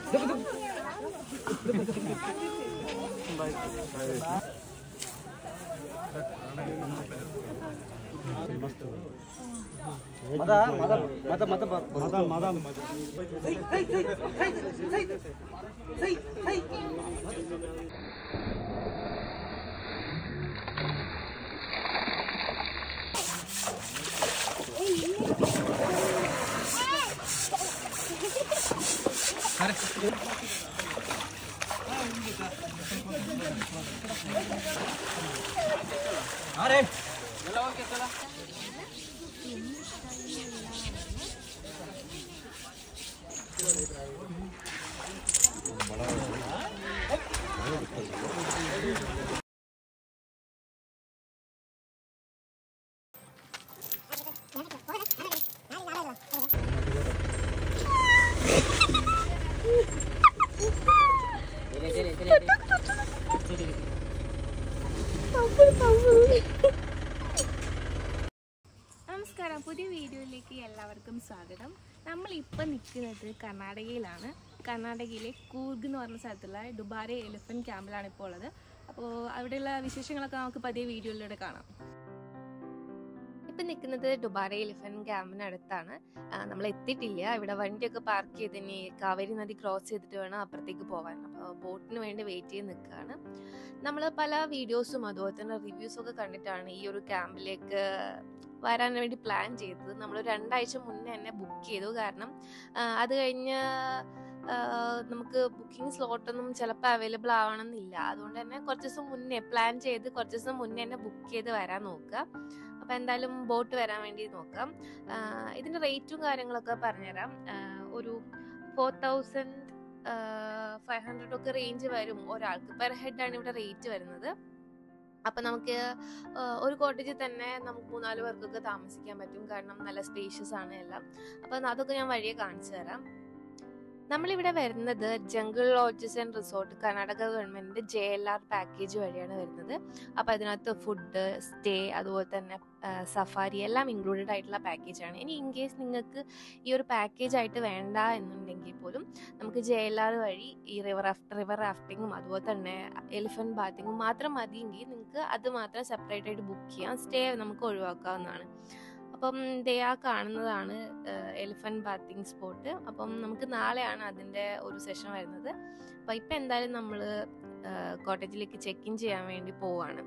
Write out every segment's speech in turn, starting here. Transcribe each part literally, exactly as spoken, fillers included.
Mada, mada, mada, mada, mada, mada. Hey, hey, hey, hey, hey, hey, hey. Are. Hello, कैसा? നമസ്കാരം, പുതിയ വീഡിയോയിലേക്ക് എല്ലാവർക്കും സ്വാഗതം. നമ്മളിപ്പോൾ നിൽക്കുന്നത് കർണാടകയിലാണ്. കർണാടകയിലെ കൂർഗ് എന്ന് പറഞ്ഞ സ്ഥലത്തുള്ള ഡുബാരെ എലിഫന്റ് ക്യാമ്പിലാണ് ഇപ്പോൾ ഉള്ളത്. അപ്പോൾ അവിടെയുള്ള വിശേഷങ്ങളൊക്കെ നമുക്ക് പതിയെ വീഡിയോയിലൂടെ കാണാം. ഇപ്പം നിൽക്കുന്നത് ഡുബാരെ എലിഫന്റ് ക്യാമ്പിനടുത്താണ്. നമ്മൾ എത്തിയിട്ടില്ല. ഇവിടെ വണ്ടിയൊക്കെ പാർക്ക് ചെയ്തിനി കാവേരി നദി ക്രോസ് ചെയ്തിട്ട് വേണം അപ്പുറത്തേക്ക് പോകാൻ. അപ്പോൾ ബോട്ടിന് വേണ്ടി വെയിറ്റ് ചെയ്ത് നിൽക്കുകയാണ്. നമ്മൾ പല വീഡിയോസും അതുപോലെ തന്നെ റിവ്യൂസൊക്കെ കണ്ടിട്ടാണ് ഈ ഒരു ക്യാമ്പിലേക്ക് വരാൻ വേണ്ടി പ്ലാൻ ചെയ്തത്. നമ്മൾ രണ്ടാഴ്ച മുന്നേ തന്നെ ബുക്ക് ചെയ്തു. കാരണം അത് കഴിഞ്ഞ് നമുക്ക് ബുക്കിംഗ് സ്ലോട്ടൊന്നും ചിലപ്പോൾ അവൈലബിൾ ആവണമെന്നില്ല. അതുകൊണ്ട് തന്നെ കുറച്ച് ദിവസം മുന്നേ പ്ലാൻ ചെയ്ത് കുറച്ച് ദിവസം മുന്നേ തന്നെ ബുക്ക് ചെയ്ത് വരാൻ നോക്കുക. അപ്പോൾ എന്തായാലും ബോട്ട് വരാൻ വേണ്ടി നോക്കാം. ഇതിൻ്റെ റേറ്റും കാര്യങ്ങളൊക്കെ പറഞ്ഞുതരാം. ഒരു ഫോർ തൗസൻഡ് ഫൈവ് ഹൺഡ്രഡ് ഒക്കെ റേഞ്ച് വരും ഒരാൾക്ക്. പെർ ഹെഡാണ് ഇവിടെ റേറ്റ് വരുന്നത്. അപ്പം നമുക്ക് ഒരു കോട്ടേജിൽ തന്നെ നമുക്ക് മൂന്നാല് പേർക്കൊക്കെ താമസിക്കാൻ പറ്റും. കാരണം നല്ല സ്പേഷ്യസ് ആണ് എല്ലാം. അപ്പം അതൊക്കെ ഞാൻ വഴിയെ കാണിച്ചു തരാം. നമ്മളിവിടെ വരുന്നത് jungle lodges and resort Karnataka government J L R package വഴിയാണ് വരുന്നത്. അപ്പോൾ അതിനകത്ത് ഫുഡ്, സ്റ്റേ, അതുപോലെ തന്നെ സഫാരി എല്ലാം ഇൻക്ലൂഡഡ് ആയിട്ടുള്ള പാക്കേജാണ്. ഇനി ഇൻ കേസ് നിങ്ങൾക്ക് ഈ ഒരു പാക്കേജ് ആയിട്ട് വേണ്ട എന്നുണ്ടെങ്കിൽ പോലും നമുക്ക് ജെ എൽ ആർ വഴി ഈ റിവർ റാഫ്റ്റ് റിവർ റാഫ്റ്റിങ്ങും അതുപോലെ തന്നെ എലിഫന്റ് ബാത്തിങ്ങും മാത്രം മതിയെങ്കിൽ നിങ്ങൾക്ക് അത് മാത്രം സെപ്പറേറ്റ് ആയിട്ട് ബുക്ക് ചെയ്യാം. സ്റ്റേ നമുക്ക് ഒഴിവാക്കാവുന്നതാണ്. അപ്പം ദേ ആ കാണുന്നതാണ് എലിഫന്റ് ബാത്തിങ് സ്പോട്ട്. അപ്പം നമുക്ക് നാളെയാണ് അതിൻ്റെ ഒരു സെഷൻ വരുന്നത്. അപ്പം ഇപ്പം എന്തായാലും നമ്മൾ കോട്ടേജിലേക്ക് ചെക്ക് ഇൻ ചെയ്യാൻ വേണ്ടി പോവാണ്.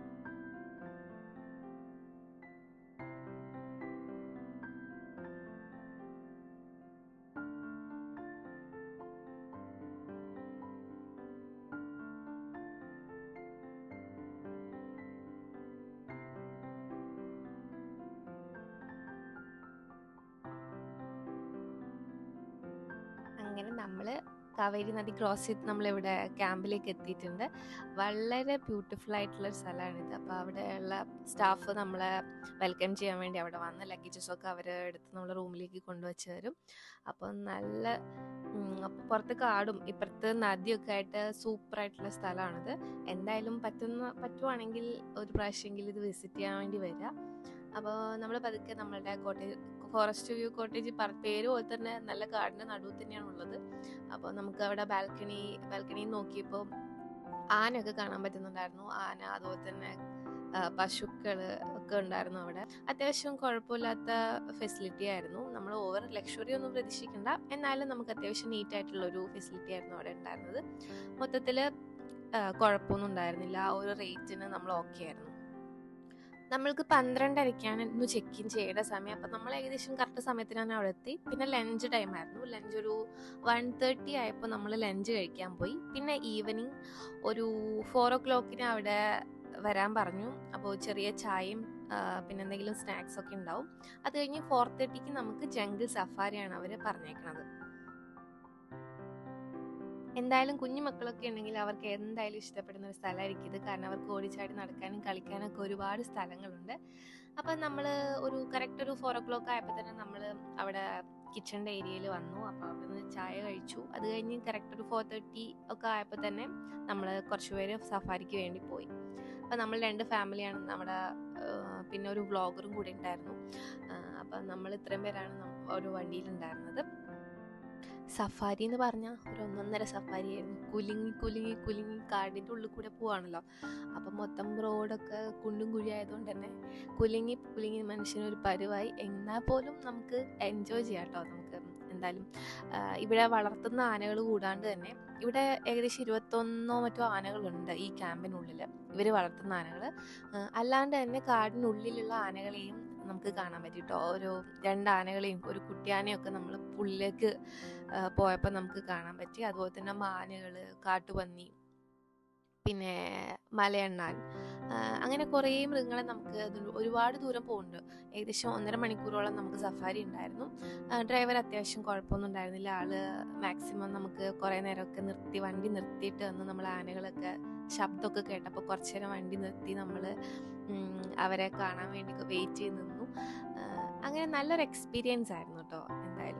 അങ്ങനെ നമ്മൾ കാവേരി നദി ക്രോസ് ചെയ്ത് നമ്മളിവിടെ ക്യാമ്പിലേക്ക് എത്തിയിട്ടുണ്ട്. വളരെ ബ്യൂട്ടിഫുൾ ആയിട്ടുള്ളൊരു സ്ഥലമാണിത്. അപ്പോൾ അവിടെയുള്ള സ്റ്റാഫ് നമ്മളെ വെൽക്കം ചെയ്യാൻ വേണ്ടി അവിടെ വന്ന് ലഗേജസൊക്കെ അവർ എടുത്ത് നമ്മളെ റൂമിലേക്ക് കൊണ്ടുവച്ച് തരും. അപ്പോൾ നല്ല പുറത്ത് കാടും ഇപ്പുറത്ത് നദിയൊക്കെ ആയിട്ട് സൂപ്പറായിട്ടുള്ള സ്ഥലമാണിത്. എന്തായാലും പറ്റുന്ന പറ്റുവാണെങ്കിൽ ഒരു പ്രാവശ്യമെങ്കിലും ഇത് വിസിറ്റ് ചെയ്യാൻ വേണ്ടി വരിക. അപ്പോൾ നമ്മൾ പതുക്കെ നമ്മളുടെ കോട്ടേജ് ഫോറസ്റ്റ് വ്യൂ കോട്ടേജ് പേര് പോലെ തന്നെ നല്ല കാടിൻ്റെ നടുവ് തന്നെയാണ് ഉള്ളത്. അപ്പോൾ നമുക്ക് അവിടെ ബാൽക്കണി ബാൽക്കണിയിൽ നോക്കിയപ്പോൾ ആനയൊക്കെ കാണാൻ പറ്റുന്നുണ്ടായിരുന്നു. ആന അതുപോലെ തന്നെ പശുക്കൾ ഒക്കെ ഉണ്ടായിരുന്നു അവിടെ. അത്യാവശ്യം കുഴപ്പമില്ലാത്ത ഫെസിലിറ്റി ആയിരുന്നു. നമ്മൾ ഓവർ ലക്ഷറി ഒന്നും പ്രതീക്ഷിക്കണ്ട, എന്നാലും നമുക്ക് അത്യാവശ്യം നീറ്റ് ആയിട്ടുള്ളൊരു ഫെസിലിറ്റി ആയിരുന്നു അവിടെ ഉണ്ടായിരുന്നത്. മൊത്തത്തിൽ കുഴപ്പമൊന്നും ഉണ്ടായിരുന്നില്ല. ആ ഒരു റേറ്റിന് നമ്മൾ ഓക്കെ ആയിരുന്നു. നമ്മൾക്ക് പന്ത്രണ്ടരയ്ക്കാണ് ഇന്ന് ചെക്ക് ഇൻ ചെയ്യേണ്ട സമയം. അപ്പം നമ്മൾ ഏകദേശം കറക്റ്റ് സമയത്തിനാണ് അവിടെ എത്തി. പിന്നെ ലഞ്ച് ടൈം ആയിരുന്നു. ലഞ്ച് ഒരു വൺ തേർട്ടി ആയപ്പോൾ നമ്മൾ ലഞ്ച് കഴിക്കാൻ പോയി. പിന്നെ ഈവനിങ് ഒരു ഫോർ ഓ ക്ലോക്കിന് അവിടെ വരാൻ പറഞ്ഞു. അപ്പോൾ ചെറിയ ചായയും പിന്നെ എന്തെങ്കിലും സ്നാക്സ് ഒക്കെ ഉണ്ടാവും. അത് കഴിഞ്ഞ് ഫോർ തേർട്ടിക്ക് നമുക്ക് ജംഗിൾ സഫാരിയാണ് അവർ പറഞ്ഞേക്കണത്. എന്തായാലും കുഞ്ഞു മക്കളൊക്കെ ഉണ്ടെങ്കിൽ അവർക്ക് എന്തായാലും ഇഷ്ടപ്പെടുന്ന ഒരു സ്ഥലമായിരിക്കും ഇത്. കാരണം അവർക്ക് ഓടിച്ചാടി നടക്കാനും കളിക്കാനും ഒക്കെ ഒരുപാട് സ്ഥലങ്ങളുണ്ട്. അപ്പം നമ്മൾ ഒരു കറക്റ്റ് ഒരു ഫോർ ഓ ക്ലോക്ക് ആയപ്പോൾ തന്നെ നമ്മൾ അവിടെ കിച്ചണിൻ്റെ ഏരിയയിൽ വന്നു. അപ്പോൾ അവിടെ നിന്ന് ചായ കഴിച്ചു. അത് കഴിഞ്ഞ് കറക്റ്റ് ഒരു ഫോർ തേർട്ടി ഒക്കെ ആയപ്പോൾ തന്നെ നമ്മൾ കുറച്ച് പേര് സഫാരിക്ക് വേണ്ടി പോയി. അപ്പം നമ്മൾ രണ്ട് ഫാമിലിയാണ് നമ്മുടെ, പിന്നെ ഒരു വ്ളോഗറും കൂടി ഉണ്ടായിരുന്നു. അപ്പം നമ്മൾ ഇത്രയും പേരാണ് ഒരു വണ്ടിയിലുണ്ടായിരുന്നത്. സഫാരി എന്ന് പറഞ്ഞാൽ ഒരു ഒന്നൊന്നര സഫാരി ആയിരുന്നു. കുലുങ്ങി കുലുങ്ങി കുലുങ്ങി കാടിൻ്റെ ഉള്ളിൽ കൂടെ പോവാണല്ലോ. അപ്പം മൊത്തം റോഡൊക്കെ കുണ്ടും കുഴി ആയതുകൊണ്ട് തന്നെ കുലുങ്ങി കുലുങ്ങി മനുഷ്യനൊരു പരുവായി. എന്നാൽ പോലും നമുക്ക് എൻജോയ് ചെയ്യാം കേട്ടോ. നമുക്ക് എന്തായാലും ഇവിടെ വളർത്തുന്ന ആനകൾ കൂടാണ്ട് തന്നെ ഇവിടെ ഏകദേശം ഇരുപത്തൊന്നോ മറ്റോ ആനകളുണ്ട് ഈ ക്യാമ്പിനുള്ളിൽ, ഇവർ വളർത്തുന്ന ആനകൾ. അല്ലാണ്ട് തന്നെ കാടിനുള്ളിലുള്ള ആനകളെയും നമുക്ക് കാണാൻ പറ്റും കേട്ടോ. ഒരു രണ്ട് ആനകളെയും ഒരു കുട്ടിയാനയും ഒക്കെ നമ്മൾ പുള്ളിലേക്ക് പോയപ്പോൾ നമുക്ക് കാണാൻ പറ്റി. അതുപോലെ തന്നെ മാനുകൾ, കാട്ടുപന്നി, പിന്നെ മലയണ്ണാൻ, അങ്ങനെ കുറേ മൃഗങ്ങളെ നമുക്ക് ഒരുപാട് ദൂരം പോകുന്നുണ്ട്. ഏകദേശം ഒന്നര മണിക്കൂറോളം നമുക്ക് സഫാരി ഉണ്ടായിരുന്നു. ഡ്രൈവർ അത്യാവശ്യം കുഴപ്പമൊന്നും ഉണ്ടായിരുന്നില്ല. ആള് മാക്സിമം നമുക്ക് കുറേ നേരമൊക്കെ നിർത്തി വണ്ടി നിർത്തിയിട്ട് വന്ന് നമ്മൾ ആനകളൊക്കെ ശബ്ദമൊക്കെ കേട്ടപ്പോൾ കുറച്ച് നേരം വണ്ടി നിർത്തി നമ്മൾ അവരെ കാണാൻ വേണ്ടി വെയിറ്റ് ചെയ്ത് നിന്നു. അങ്ങനെ നല്ലൊരു എക്സ്പീരിയൻസ് ആയിരുന്നു കേട്ടോ. എന്തായാലും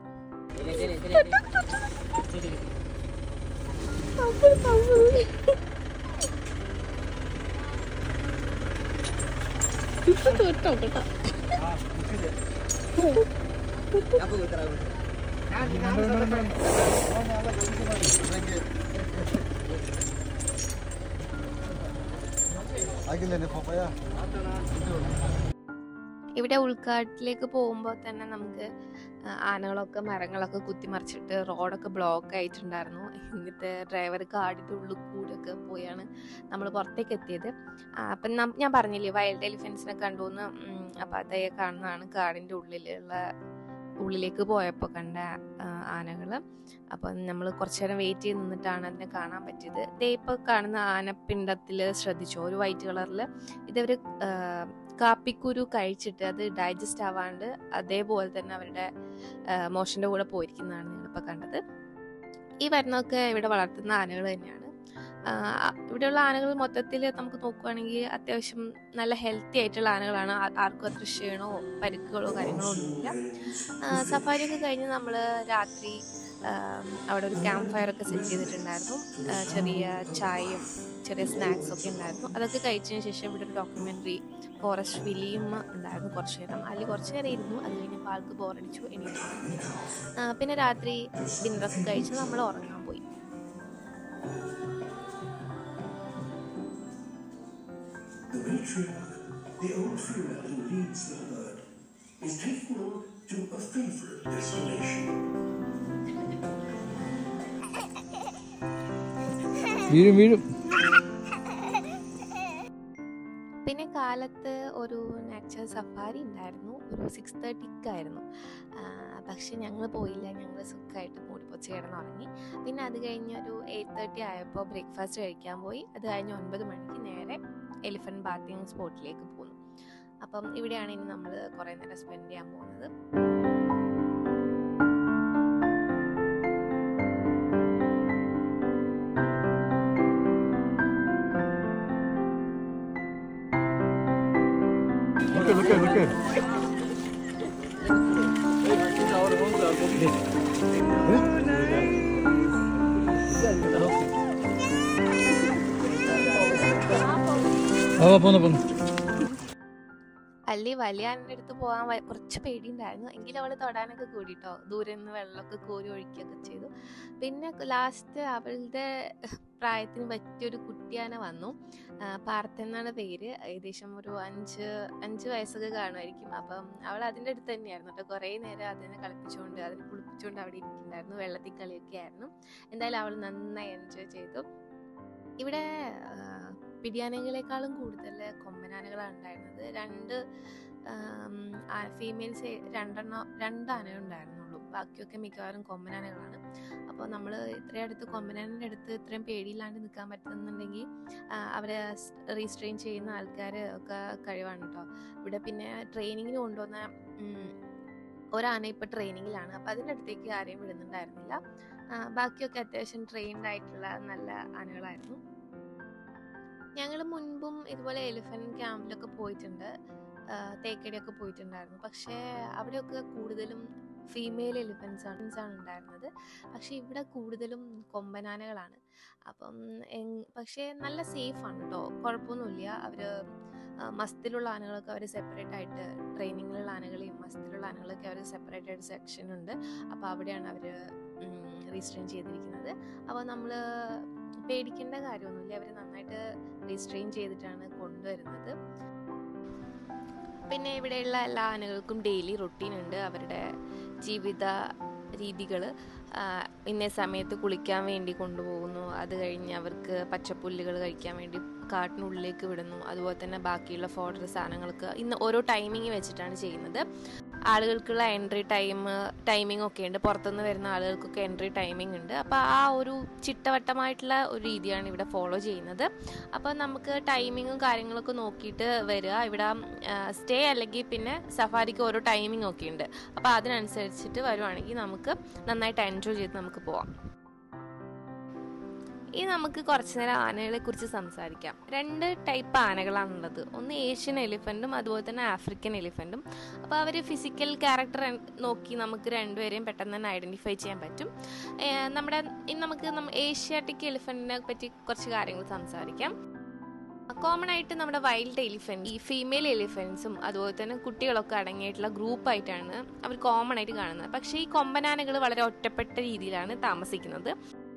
ഇവിടെ ഉൾക്കാട്ടിലേക്ക് പോകുമ്പോൾ തന്നെ നമുക്ക് ആനകളൊക്കെ മരങ്ങളൊക്കെ കുത്തിമറിച്ചിട്ട് റോഡൊക്കെ ബ്ലോക്ക് ആയിട്ടുണ്ടായിരുന്നു. എന്നിട്ട് ഡ്രൈവർ കാടിൻ്റെ ഉള്ളിൽ കൂടെയൊക്കെ പോയാണ് നമ്മൾ പുറത്തേക്ക് എത്തിയത്. അപ്പം ഞാൻ പറഞ്ഞില്ലേ വൈൽഡ് എലിഫൻസിനെ കണ്ടുവന്ന്. അപ്പം അതേ കാണുന്നതാണ് കാടിൻ്റെ ഉള്ളിലുള്ള ഉള്ളിലേക്ക് പോയപ്പോൾ കണ്ട ആനകൾ. അപ്പം നമ്മൾ കുറച്ചു നേരം വെയിറ്റ് ചെയ്ത് നിന്നിട്ടാണ് അതിനെ കാണാൻ പറ്റിയത്. ദേ ഇപ്പോൾ കാണുന്ന ആനപ്പിണ്ടത്തിൽ ശ്രദ്ധിച്ചോ, ഒരു വൈറ്റ് കളറിൽ ഇതവർ കാപ്പിക്കുരു കഴിച്ചിട്ട് അത് ഡൈജസ്റ്റ് ആവാണ്ട് അതേപോലെ തന്നെ അവരുടെ മോഷൻ്റെ കൂടെ പോയിരിക്കുന്നതാണ് നിങ്ങളിപ്പോൾ കണ്ടത്. ഈ വരുന്നതൊക്കെ ഇവിടെ വളർത്തുന്ന ആനകൾ തന്നെയാണ്. ഇവിടെയുള്ള ആനകൾ മൊത്തത്തിൽ നമുക്ക് നോക്കുകയാണെങ്കിൽ അത്യാവശ്യം നല്ല ഹെൽത്തി ആയിട്ടുള്ള ആനകളാണ്. ആർക്കും അത്ര ക്ഷീണമോ പരിക്കുകളോ കാര്യങ്ങളോ ഒന്നുമില്ല. സഫാരിയൊക്കെ കഴിഞ്ഞ് നമ്മൾ രാത്രി അവിടെ ഒരു ക്യാമ്പ് ഫയർ ഒക്കെ സെറ്റ് ചെയ്തിട്ടുണ്ടായിരുന്നു. ചെറിയ ചായയും ചെറിയ സ്നാക്സ് ഒക്കെ ഉണ്ടായിരുന്നു. അതൊക്കെ കഴിച്ചതിന് ശേഷം ഇവിടെ ഒരു ഡോക്യുമെൻ്ററി ഫോറസ്റ്റ് ഫിലിം ഉണ്ടായിരുന്നു. കുറച്ച് നേരം അതിൽ കുറച്ച് നേരം ഇരുന്നു. അത് കഴിഞ്ഞപ്പോൾ ആൾക്ക് ബോറടിച്ചു, എണീറ്റു. പിന്നെ രാത്രി ഡിന്നറൊക്കെ കഴിച്ച് നമ്മൾ ഉറങ്ങാൻ പോയി. The matriarch, the old female who leads the herd, is taking them to a favorite destination. വീഴും വീഴും. പിന്നെ കാലത്ത് ഒരു നാച്ചുറൽ സഫാരി ഉണ്ടായിരുന്നു. ഒരു സിക്സ് തേർട്ടിക്കായിരുന്നു. പക്ഷെ ഞങ്ങൾ പോയില്ല. ഞങ്ങൾ സുഖമായിട്ട് മൂടിപ്പൊച്ച് കിടന്നുറങ്ങി. പിന്നെ അത് കഴിഞ്ഞ് ഒരു എയ്റ്റ് തേർട്ടി ആയപ്പോൾ ബ്രേക്ക്ഫാസ്റ്റ് കഴിക്കാൻ പോയി. അത് കഴിഞ്ഞ് ഒൻപത് മണിക്ക് നേരെ എലിഫന്റ് ബാത്തിങ് സ്പോട്ടിലേക്ക് പോന്നു. അപ്പം ഇവിടെയാണ് ഇനി നമ്മൾ കുറേ നേരം സ്പെൻഡ് ചെയ്യാൻ പോകുന്നത്. അല്ലി വലിയ ആനയുടെ അടുത്ത് പോകാൻ കുറച്ച് പേടിയുണ്ടായിരുന്നു. എങ്കിലും അവൾ തൊടാനൊക്കെ കൂടിട്ടോ. ദൂരെ നിന്ന് വെള്ളമൊക്കെ കോരി ഒഴിക്കുകയൊക്കെ ചെയ്തു. പിന്നെ ലാസ്റ്റ് അവളുടെ പ്രായത്തിന് പറ്റിയൊരു കുട്ടിയാന വന്നു. പാർത്ഥൻ എന്നാണ് പേര്. ഏകദേശം ഒരു അഞ്ച് അഞ്ച് വയസ്സൊക്കെ കാണുമായിരിക്കും. അപ്പം അവൾ അതിൻ്റെ അടുത്ത് തന്നെയായിരുന്നു കേട്ടോ. കുറേ നേരം അതിനെ കളിപ്പിച്ചുകൊണ്ട് അതിനെ കുളിപ്പിച്ചുകൊണ്ട് അവിടെ ഇരിക്കുന്നുണ്ടായിരുന്നു. വെള്ളത്തിൽ കളിയൊക്കെ ആയിരുന്നു. എന്തായാലും അവൾ നന്നായി എൻജോയ് ചെയ്തു. ഇവിടെ പിടിയാനകളെക്കാളും കൂടുതൽ കൊമ്പനാനകളാണ് ഉണ്ടായിരുന്നത്. രണ്ട് ഫീമെയിൽസ് രണ്ടെണ്ണം രണ്ട് ആനയുണ്ടായിരുന്നുള്ളൂ. ബാക്കിയൊക്കെ മിക്കവാറും കൊമ്പനാനകളാണ്. അപ്പോൾ നമ്മൾ ഇത്രയും അടുത്ത് കൊമ്പനാനൻ്റെ അടുത്ത് ഇത്രയും പേടിയില്ലാണ്ട് നിൽക്കാൻ പറ്റുന്നുണ്ടെങ്കിൽ അവരെ റീസ്ട്രെയിൻ ചെയ്യുന്ന ആൾക്കാർ ഒക്കെ കഴിവാണ് കേട്ടോ. ഇവിടെ പിന്നെ ട്രെയിനിങ്ങിന് കൊണ്ടുവന്ന ഒരാന ഇപ്പോൾ ട്രെയിനിങ്ങിലാണ്. അപ്പോൾ അതിൻ്റെ അടുത്തേക്ക് ആരെയും വിടുന്നുണ്ടായിരുന്നില്ല. ബാക്കിയൊക്കെ അത്യാവശ്യം ട്രെയിൻഡ് ആയിട്ടുള്ള നല്ല ആനകളായിരുന്നു. ഞങ്ങൾ മുൻപും ഇതുപോലെ എലിഫന്റ് ക്യാമ്പിലൊക്കെ പോയിട്ടുണ്ട്. തേക്കടിയൊക്കെ പോയിട്ടുണ്ടായിരുന്നു. പക്ഷേ അവിടെയൊക്കെ കൂടുതലും ഫീമെയിൽ എലിഫൻസ് ആണ് ആണ് ഉണ്ടായിരുന്നത്. പക്ഷേ ഇവിടെ കൂടുതലും കൊമ്പനാനകളാണ്. അപ്പം പക്ഷേ നല്ല സേഫാണ് കേട്ടോ. കുഴപ്പമൊന്നുമില്ല. അവർ മസ്തിലുള്ള ആനകളൊക്കെ അവർ സെപ്പറേറ്റ് ആയിട്ട്, ട്രെയിനിങ്ങിലുള്ള ആനകളെയും മസ്തിലുള്ള ആനകളൊക്കെ അവർ സെപ്പറേറ്റ് ആയിട്ട് സെക്ഷൻ ഉണ്ട്. അപ്പോൾ അവിടെയാണ് അവർ റീസ്ട്രെയിൻ ചെയ്തിരിക്കുന്നത്. അപ്പോൾ നമ്മൾ പേടിക്കേണ്ട കാര്യമൊന്നുമില്ല, അവർ നന്നായിട്ട് റീസ്ട്രെയിൻ ചെയ്തിട്ടാണ് കൊണ്ടുവരുന്നത്. പിന്നെ ഇവിടെയുള്ള എല്ലാ ആനകൾക്കും ഡെയിലി റൊട്ടീൻ ഉണ്ട്. അവരുടെ ജീവിത രീതികൾ ഇന്നേ സമയത്ത് കുളിക്കാൻ വേണ്ടി കൊണ്ടുപോകുന്നു, അത് കഴിഞ്ഞ് അവർക്ക് പച്ചപ്പുല്ലുകൾ കഴിക്കാൻ വേണ്ടി കാട്ടിനുള്ളിലേക്ക് വിടുന്നു. അതുപോലെ തന്നെ ബാക്കിയുള്ള ഫോഡർ സാധനങ്ങൾക്ക് ഇന്ന് ഓരോ ടൈമിങ് വെച്ചിട്ടാണ് ചെയ്യുന്നത്. ആളുകൾക്കുള്ള എൻട്രി ടൈം ടൈമിംഗ് ഒക്കെ ഉണ്ട്, പുറത്തുനിന്ന് വരുന്ന ആളുകൾക്കൊക്കെ എൻട്രി ടൈമിംഗ് ഉണ്ട്. അപ്പോൾ ആ ഒരു ചിട്ടവട്ടമായിട്ടുള്ള ഒരു രീതിയാണ് ഇവിടെ ഫോളോ ചെയ്യുന്നത്. അപ്പോൾ നമുക്ക് ടൈമിങ്ങും കാര്യങ്ങളൊക്കെ നോക്കിയിട്ട് വരിക. ഇവിടെ സ്റ്റേ അല്ലെങ്കിൽ പിന്നെ സഫാരിക്ക് ഓരോ ടൈമിംഗ് ഒക്കെ ഉണ്ട്. അപ്പോൾ അതിനനുസരിച്ചിട്ട് വരുവാണെങ്കിൽ നമുക്ക് നന്നായിട്ട് എൻജോയ് ചെയ്ത് നമുക്ക് പോവാം. ഇനി നമുക്ക് കുറച്ചു നേരം ആനകളെ കുറിച്ച് സംസാരിക്കാം. രണ്ട് ടൈപ്പ് ആനകളാണുള്ളത്. ഒന്ന് ഏഷ്യൻ എലിഫൻറ്റും അതുപോലെ തന്നെ ആഫ്രിക്കൻ എലിഫൻറ്റും. അപ്പോൾ അവർ ഫിസിക്കൽ ക്യാരക്ടർ നോക്കി നമുക്ക് രണ്ടുപേരെയും പെട്ടെന്ന് തന്നെ ഐഡൻറ്റിഫൈ ചെയ്യാൻ പറ്റും. നമ്മുടെ ഇനി നമുക്ക് ഏഷ്യാറ്റിക് എലിഫൻറ്റിനെ പറ്റി കുറച്ച് കാര്യങ്ങൾ സംസാരിക്കാം. കോമൺ ആയിട്ട് നമ്മുടെ വൈൽഡ് എലിഫൻറ്റ്, ഈ ഫീമെയിൽ എലിഫൻസും അതുപോലെ തന്നെ കുട്ടികളൊക്കെ അടങ്ങിയിട്ടുള്ള ഗ്രൂപ്പായിട്ടാണ് അവർ കോമൺ ആയിട്ട് കാണുന്നത്. പക്ഷേ ഈ കൊമ്പനാനകൾ വളരെ ഒറ്റപ്പെട്ട രീതിയിലാണ് താമസിക്കുന്നത്.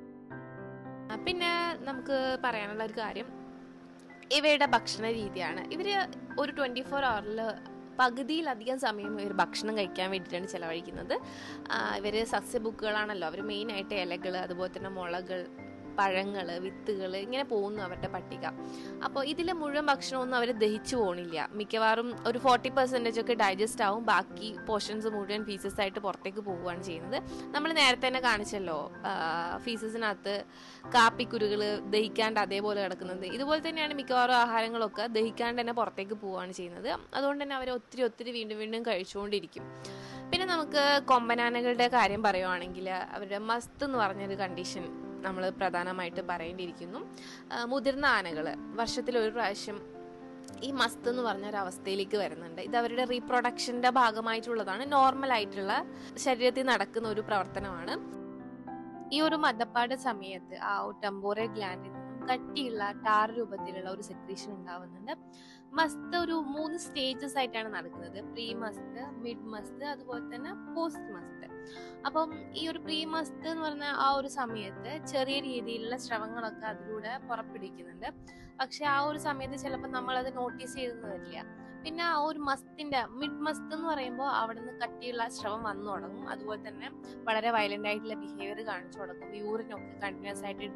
പിന്നെ നമുക്ക് പറയാനുള്ള ഒരു കാര്യം ഇവയുടെ ഭക്ഷണ രീതിയാണ്. ഇവർ ഒരു ട്വൻറ്റി ഫോർ അവറിൽ പകുതിയിലധികം സമയം ഇവർ ഭക്ഷണം കഴിക്കാൻ വേണ്ടിയിട്ടാണ് ചിലവഴിക്കുന്നത്. ഇവർ സസ്യബുക്കുകളാണല്ലോ, അവർ മെയിനായിട്ട് ഇലകൾ, അതുപോലെ തന്നെ മുളകൾ, പഴങ്ങൾ, വിത്തുകൾ, ഇങ്ങനെ പോകുന്നു അവരുടെ പട്ടിക. അപ്പോൾ ഇതിലെ മുഴുവൻ ഭക്ഷണമൊന്നും അവർ ദഹിച്ചു പോകണില്ല. മിക്കവാറും ഒരു ഫോർട്ടി പെർസെൻറ്റേജ് ഒക്കെ ഡൈജസ്റ്റ് ആവും, ബാക്കി പോർഷൻസ് മുഴുവൻ ഫീസസ് ആയിട്ട് പുറത്തേക്ക് പോവുകയാണ് ചെയ്യുന്നത്. നമ്മൾ നേരത്തെ തന്നെ കാണിച്ചല്ലോ ഫീസസിനകത്ത് കാപ്പിക്കുരുകൾ ദഹിക്കാണ്ട് അതേപോലെ കിടക്കുന്നത്. ഇതുപോലെ തന്നെയാണ് മിക്കവാറും ആഹാരങ്ങളൊക്കെ ദഹിക്കാണ്ട് തന്നെ പുറത്തേക്ക് പോവുകയാണ് ചെയ്യുന്നത്. അതുകൊണ്ട് തന്നെ അവർ ഒത്തിരി ഒത്തിരി വീണ്ടും വീണ്ടും കഴിച്ചുകൊണ്ടിരിക്കും. പിന്നെ നമുക്ക് കൊമ്പനാനകളുടെ കാര്യം പറയുവാണെങ്കിൽ അവരുടെ മസ്ത് എന്ന് പറഞ്ഞൊരു കണ്ടീഷൻ നമ്മൾ പ്രധാനമായിട്ട് പറയേണ്ടിയിരിക്കുന്നു. മുതിർന്ന ആനകൾ വർഷത്തിൽ ഒരു പ്രാവശ്യം ഈ മസ്ത് എന്ന് പറഞ്ഞൊരവസ്ഥയിലേക്ക് വരുന്നുണ്ട്. ഇത് അവരുടെ റീപ്രൊഡക്ഷൻ്റെ ഭാഗമായിട്ടുള്ളതാണ്, നോർമലായിട്ടുള്ള ശരീരത്തിൽ നടക്കുന്ന ഒരു പ്രവർത്തനമാണ്. ഈ ഒരു മദപ്പാട് സമയത്ത് ആ ടെമ്പോറൽ ഗ്ലാൻഡിൽ നിന്നും കട്ടിയുള്ള ടാർ രൂപത്തിലുള്ള ഒരു സെക്രീഷൻ ഉണ്ടാവുന്നുണ്ട്. മസ്ത് ഒരു മൂന്ന് സ്റ്റേജസ് ആയിട്ടാണ് നടക്കുന്നത്: പ്രീ മസ്ത്, മിഡ് മസ്ത്, അതുപോലെ തന്നെ പോസ്റ്റ് മസ്ത്. അപ്പം ഈ ഒരു പ്രീ മസ്ത് എന്ന് പറഞ്ഞ ആ ഒരു സമയത്ത് ചെറിയ രീതിയിലുള്ള സ്രവങ്ങളൊക്കെ അതിലൂടെ പുറപ്പെടുവിക്കുന്നുണ്ട്. പക്ഷെ ആ ഒരു സമയത്ത് ചിലപ്പോൾ നമ്മളത് നോട്ടീസ് ചെയ്തെന്ന് വരില്ല. പിന്നെ ആ ഒരു മസ്തിന്റെ മിഡ് മസ്ത് എന്ന് പറയുമ്പോൾ അവിടെ നിന്ന് കട്ടിയുള്ള സ്രവം വന്നു തുടങ്ങും. അതുപോലെ തന്നെ വളരെ വയലന്റ് ആയിട്ടുള്ള ബിഹേവിയർ കാണിച്ചു തുടങ്ങും. യൂറിനൊക്കെ കണ്ടിന്യൂസ് ആയിട്ട്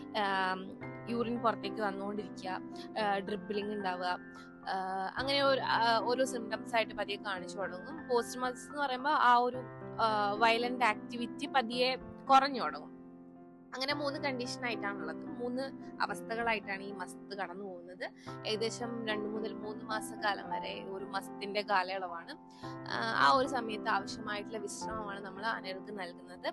യൂറിൻ പുറത്തേക്ക് വന്നുകൊണ്ടിരിക്കുക, ഡ്രിബിളിങ് ഉണ്ടാവുക, അങ്ങനെ ഒരു ഓരോ സിംറ്റംസ് ആയിട്ട് പതിയെ കാണിച്ചു തുടങ്ങും. പോസ്റ്റ് മസ്ത് എന്ന് പറയുമ്പോൾ ആ ഒരു വയലന്റ് ആക്ടിവിറ്റി പതിയെ കുറഞ്ഞു തുടങ്ങും. അങ്ങനെ മൂന്ന് കണ്ടീഷൻ ആയിട്ടാണുള്ളത്, മൂന്ന് അവസ്ഥകളായിട്ടാണ് ഈ മസ്ത് കടന്നു പോകുന്നത്. ഏകദേശം രണ്ട് മുതൽ മൂന്ന് മാസക്കാലം വരെ ഒരു മസ്തിന്റെ കാലയളവാണ്. ആ ഒരു സമയത്ത് ആവശ്യമായിട്ടുള്ള വിശ്രമമാണ് നമ്മൾ ആനകൾക്ക് നൽകുന്നത്.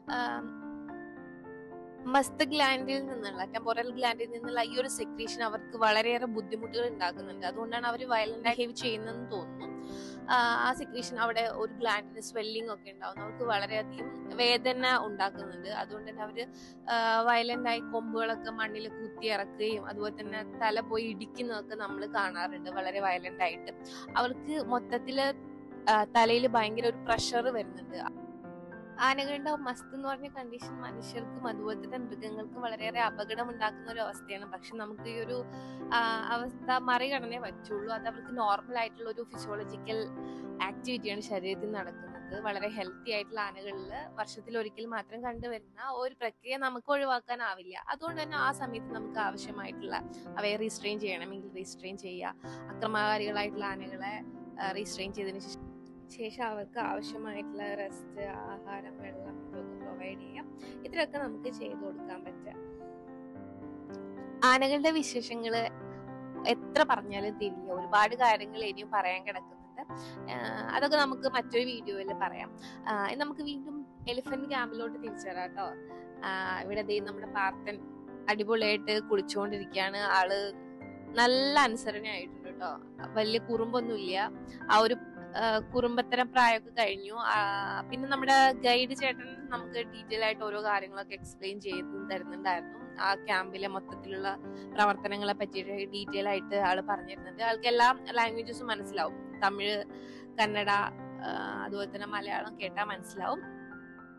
മസ്ത് ഗ്ലാൻഡിൽ നിന്നുള്ള ടെമ്പോറൽ ഗ്ലാൻഡിൽ നിന്നുള്ള ഈ ഒരു സെക്രീഷൻ അവർക്ക് വളരെയേറെ ബുദ്ധിമുട്ടുകൾ ഉണ്ടാക്കുന്നുണ്ട്. അതുകൊണ്ടാണ് അവർ വയലന്റ് ബിഹേവ് ചെയ്യുന്നതെന്ന് തോന്നുന്നു. ആ സെക്രീഷൻ അവിടെ ഒരു ഗ്ലാൻഡിന് സ്വെല്ലിംഗ് ഒക്കെ ഉണ്ടാവും, അവർക്ക് വളരെയധികം വേദന ഉണ്ടാക്കുന്നുണ്ട്. അതുകൊണ്ട് തന്നെ അവര് വയലന്റ് ആയി കൊമ്പുകളൊക്കെ മണ്ണിൽ കുത്തി ഇറക്കുകയും അതുപോലെ തന്നെ തല പോയി ഇടിക്കുന്നതൊക്കെ നമ്മൾ കാണാറുണ്ട്. വളരെ വയലന്റ് ആയിട്ട് അവർക്ക് മൊത്തത്തില് തലയിൽ ഭയങ്കര ഒരു പ്രഷർ വരുന്നുണ്ട്. ആനകളുടെ മസ്ത് എന്ന് പറഞ്ഞ കണ്ടീഷൻ മനുഷ്യർക്കും അതുപോലെ തന്നെ മൃഗങ്ങൾക്കും വളരെയേറെ അപകടം ഉണ്ടാക്കുന്ന ഒരു അവസ്ഥയാണ്. പക്ഷെ നമുക്ക് ഈ ഒരു അവസ്ഥ മറികടന്നേ പറ്റുള്ളൂ. അത് അവർക്ക് നോർമൽ ആയിട്ടുള്ള ഒരു ഫിസിയോളജിക്കൽ ആക്ടിവിറ്റിയാണ് ശരീരത്തിൽ നടക്കുന്നത്. വളരെ ഹെൽത്തി ആയിട്ടുള്ള ആനകളിൽ വർഷത്തിൽ ഒരിക്കൽ മാത്രം കണ്ടുവരുന്ന ഒരു പ്രക്രിയ നമുക്ക് ഒഴിവാക്കാനാവില്ല. അതുകൊണ്ട് തന്നെ ആ സമയത്ത് നമുക്ക് ആവശ്യമായിട്ടുള്ള അവയെ റീസ്ട്രെയിൻ ചെയ്യണമെങ്കിൽ റീസ്ട്രെയിൻ ചെയ്യുക. അക്രമകാരികളായിട്ടുള്ള ആനകളെ റീസ്ട്രെയിൻ ചെയ്തതിന് ശേഷം ശേഷം അവർക്ക് ആവശ്യമായിട്ടുള്ള റെസ്റ്റ്, ആഹാരം, വെള്ളം ഇതൊക്കെ പ്രൊവൈഡ് ചെയ്യാം. ഇത്രയൊക്കെ നമുക്ക് ചെയ്തു കൊടുക്കാൻ പറ്റുക. ആനകളുടെ വിശേഷങ്ങൾ എത്ര പറഞ്ഞാലും തിരില്ല, ഒരുപാട് കാര്യങ്ങൾ ഇനിയും പറയാൻ കിടക്കുന്നുണ്ട്. അതൊക്കെ നമുക്ക് മറ്റൊരു വീഡിയോയിൽ പറയാം. നമുക്ക് വീണ്ടും എലിഫന്റ് ക്യാമ്പിലോട്ട് തിരിച്ചു വരാം കേട്ടോ. ഇവിടെ ദേ നമ്മുടെ പാർത്തൻ അടിപൊളിയായിട്ട് കുളിച്ചുകൊണ്ടിരിക്കുകയാണ്. ആള് നല്ല അനുസരണയായിട്ടുണ്ട് കേട്ടോ, വലിയ കുറുമ്പൊന്നുമില്ല. ആ ഒരു കുറുമ്പത്തരം പ്രായമൊക്കെ കഴിഞ്ഞു. പിന്നെ നമ്മുടെ ഗൈഡ് ചേട്ടൻ നമുക്ക് ഡീറ്റെയിൽ ആയിട്ട് ഓരോ കാര്യങ്ങളൊക്കെ എക്സ്പ്ലെയിൻ ചെയ്ത് തരുന്നുണ്ടായിരുന്നു. ആ ക്യാമ്പിലെ മൊത്തത്തിലുള്ള പ്രവർത്തനങ്ങളെ പറ്റിയിട്ട് ഡീറ്റെയിൽ ആയിട്ട് ആള് പറഞ്ഞിരുന്നത്. ആൾക്ക് എല്ലാ ലാംഗ്വേജസും മനസ്സിലാവും. തമിഴ്, കന്നഡ, അതുപോലെ തന്നെ മലയാളം കേട്ടാൽ മനസ്സിലാവും.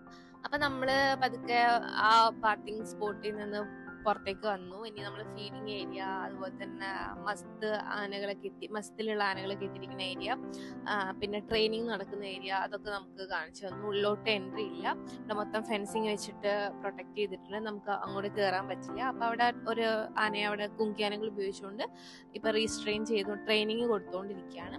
അപ്പം നമ്മൾ പതുക്കെ ആ പാർക്കിംഗ് സ്പോട്ടിൽ നിന്ന് പുറത്തേക്ക് വന്നു. ഇനി നമ്മൾ ഫീഡിങ് ഏരിയ, അതുപോലെ തന്നെ മസ്ത് ആനകളൊക്കെ എത്തി മസ്തിലുള്ള ആനകളൊക്കെ എത്തിയിരിക്കുന്ന ഏരിയ, പിന്നെ ട്രെയിനിങ് നടക്കുന്ന ഏരിയ, അതൊക്കെ നമുക്ക് കാണിച്ചു തന്നു. ഉള്ളിലോട്ട് എൻട്രി ഇല്ല, ഇവിടെ മൊത്തം ഫെൻസിങ് വെച്ചിട്ട് പ്രൊട്ടക്ട് ചെയ്തിട്ടുണ്ട്, നമുക്ക് അങ്ങോട്ട് കയറാൻ പറ്റില്ല. അപ്പോൾ അവിടെ ഒരു ആനയെ അവിടെ കുങ്കി ആനകൾ ഉപയോഗിച്ചുകൊണ്ട് ഇപ്പം റീസ്ട്രെയിൻ ചെയ്തു ട്രെയിനിങ് കൊടുത്തുകൊണ്ടിരിക്കുകയാണ്.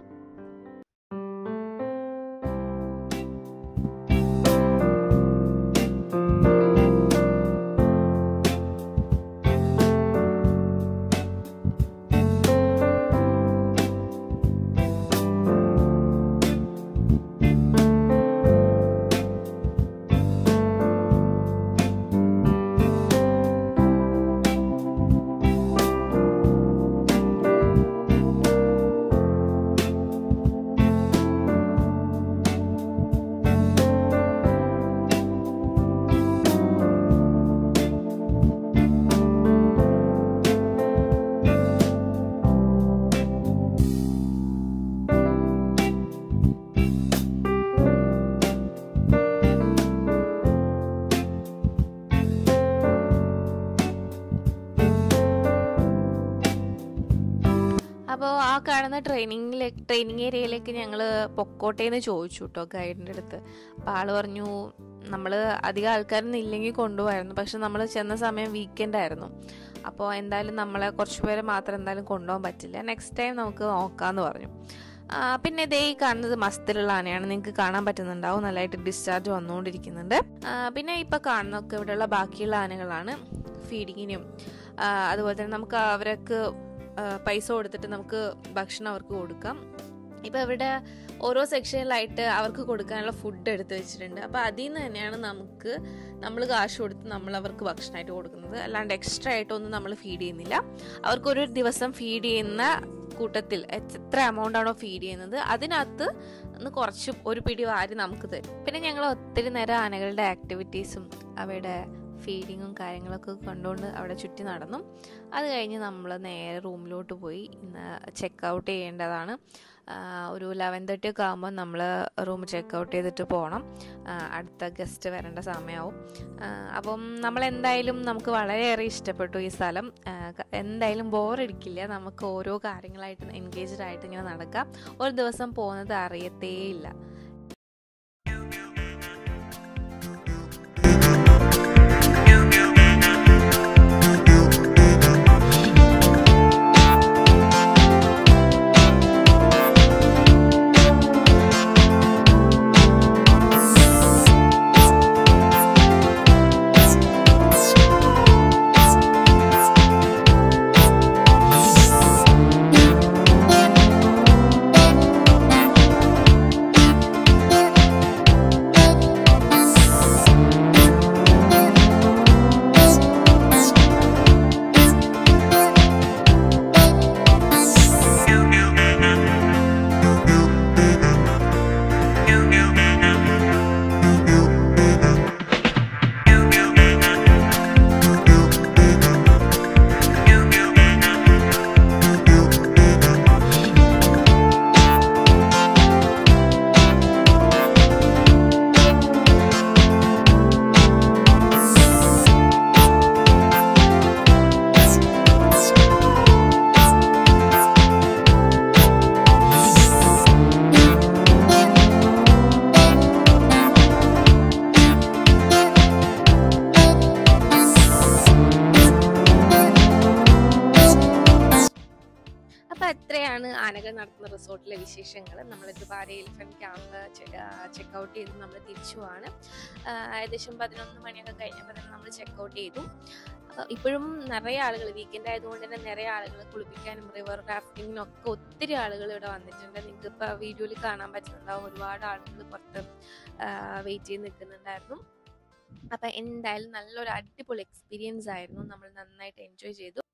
അപ്പോൾ ആ കാണുന്ന ട്രെയിനിങ്ങിലേക്ക് ട്രെയിനിങ് ഏരിയയിലേക്ക് ഞങ്ങൾ പൊക്കോട്ടേന്ന് ചോദിച്ചു കേട്ടോ ഗൈഡിൻ്റെ അടുത്ത്. അപ്പോൾ ആൾ പറഞ്ഞു നമ്മൾ അധികം ആൾക്കാരൊന്നും ഇല്ലെങ്കിൽ കൊണ്ടുപോയായിരുന്നു, പക്ഷെ നമ്മൾ ചെന്ന സമയം വീക്കെൻഡ് ആയിരുന്നു. അപ്പോൾ എന്തായാലും നമ്മളെ കുറച്ച് പേരെ മാത്രം എന്തായാലും കൊണ്ടുപോകാൻ പറ്റില്ല, നെക്സ്റ്റ് ടൈം നമുക്ക് നോക്കാമെന്ന് പറഞ്ഞു. പിന്നെ ഇതേ കാണുന്നത് മസ്തിലുള്ള ആനയാണ്, നിങ്ങൾക്ക് കാണാൻ പറ്റുന്നുണ്ടാവും, നല്ലതായിട്ട് ഡിസ്ചാർജ് വന്നുകൊണ്ടിരിക്കുന്നുണ്ട്. പിന്നെ ഇപ്പം കാണുന്നതൊക്കെ ഇവിടെയുള്ള ബാക്കിയുള്ള ആനകളാണ് ഫീഡിങ്ങിനും. അതുപോലെ തന്നെ നമുക്ക് അവർക്ക് പൈസ കൊടുത്തിട്ട് നമുക്ക് ഭക്ഷണം അവർക്ക് കൊടുക്കാം. ഇപ്പം ഇവിടെ ഓരോ സെക്ഷനിലായിട്ട് അവർക്ക് കൊടുക്കാനുള്ള ഫുഡ് എടുത്ത് വെച്ചിട്ടുണ്ട്. അപ്പോൾ അതിൽ നിന്ന് തന്നെയാണ് നമുക്ക് നമ്മൾ കാശ് കൊടുത്ത് നമ്മൾ അവർക്ക് ഭക്ഷണമായിട്ട് കൊടുക്കുന്നത്, അല്ലാണ്ട് എക്സ്ട്രാ ആയിട്ടൊന്നും നമ്മൾ ഫീഡ് ചെയ്യുന്നില്ല. അവർക്കൊരു ദിവസം ഫീഡ് ചെയ്യുന്ന കൂട്ടത്തിൽ എത്ര എമൗണ്ട് ആണോ ഫീഡ് ചെയ്യുന്നത് അതിനകത്ത് ഒന്ന് കുറച്ച് ഒരു പിടി വാരി നമുക്ക് തരും. പിന്നെ ഞങ്ങൾ ഒത്തിരി നേരം ആനകളുടെ ആക്ടിവിറ്റീസും അവയുടെ ഫീഡിങ്ങും കാര്യങ്ങളൊക്കെ കണ്ടുകൊണ്ട് അവിടെ ചുറ്റി നടന്നു. അത് കഴിഞ്ഞ് നമ്മൾ നേരെ റൂമിലോട്ട് പോയി ഇന്ന് ചെക്ക് ഔട്ട് ചെയ്യേണ്ടതാണ്. ഒരു ലെവൻ തേർട്ടി ഒക്കെ ആകുമ്പോൾ നമ്മൾ റൂം ചെക്ക് ഔട്ട് ചെയ്തിട്ട് പോകണം, അടുത്ത ഗസ്റ്റ് വരേണ്ട സമയമാവും. അപ്പം നമ്മളെന്തായാലും നമുക്ക് വളരെയേറെ ഇഷ്ടപ്പെട്ടു ഈ സ്ഥലം. എന്തായാലും ബോറടിക്കില്ല, നമുക്ക് ഓരോ കാര്യങ്ങളായിട്ട് എൻഗേജ്ഡ് ആയിട്ട് ഇങ്ങനെ നടക്കാം, ഒരു ദിവസം പോകുന്നത് അറിയത്തേയില്ല. എത്രയാണ് ആനകൾ നടത്തുന്ന റിസോർട്ടിലെ വിശേഷങ്ങൾ. നമ്മൾ Dubare elephant camp check out ചെയ്ത് നമ്മൾ തിരിച്ചു പോവാണ്. ഏകദേശം പതിനൊന്ന് മണിയൊക്കെ കഴിഞ്ഞപ്പോൾ തന്നെ നമ്മൾ ചെക്ക് ഔട്ട് ചെയ്തു. ഇപ്പോഴും നിറയെ ആളുകൾ, വീക്കെൻഡ് ആയതുകൊണ്ട് തന്നെ നിറയെ ആളുകൾ കുളിപ്പിക്കാനും റിവർ റാഫ്റ്റിങ്ങിനും ഒക്കെ ഒത്തിരി ആളുകൾ ഇവിടെ വന്നിട്ടുണ്ട്. നിങ്ങൾക്ക് ഇപ്പോൾ വീഡിയോയിൽ കാണാൻ പറ്റുന്നുണ്ടാവും, ഒരുപാട് ആളുകൾ പുറത്ത് വെയിറ്റ് ചെയ്ത് നിൽക്കുന്നുണ്ടായിരുന്നു. അപ്പം എന്തായാലും നല്ലൊരു അടിപൊളി എക്സ്പീരിയൻസ് ആയിരുന്നു, നമ്മൾ നന്നായിട്ട് എൻജോയ് ചെയ്തു.